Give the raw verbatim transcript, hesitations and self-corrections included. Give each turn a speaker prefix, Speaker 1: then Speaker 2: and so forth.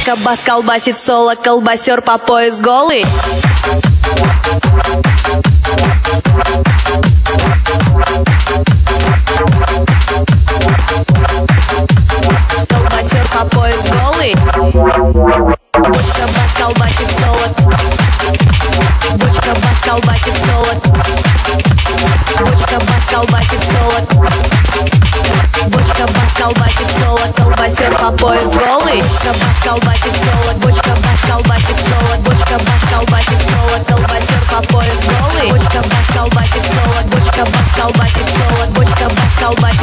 Speaker 1: Бочка бас колбасит соло, колбасер по пояс голый. Колбасер по пояс голый. Бочка бас колбасит соло. Бочка бас колбасит соло. Бочка бас колбасит соло. Бочка бас колбасит соло, колбасер по пояс голый. Бочка бас колбасит соло, бочка бас колбасит соло. Бочка бас колбасит соло, колбасер по пояс голый. Бочка бас колбасит соло, бочка бас колбасит соло. Бочка бас колбасит